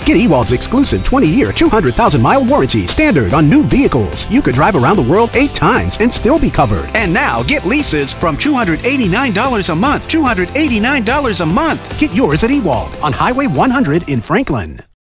Get Ewald's exclusive 20-year, 200,000-mile warranty standard on new vehicles. You could drive around the world 8 times and still be covered. And now, get leases from $289 a month. $289 a month. Get yours at Ewald on Highway 100 in Franklin.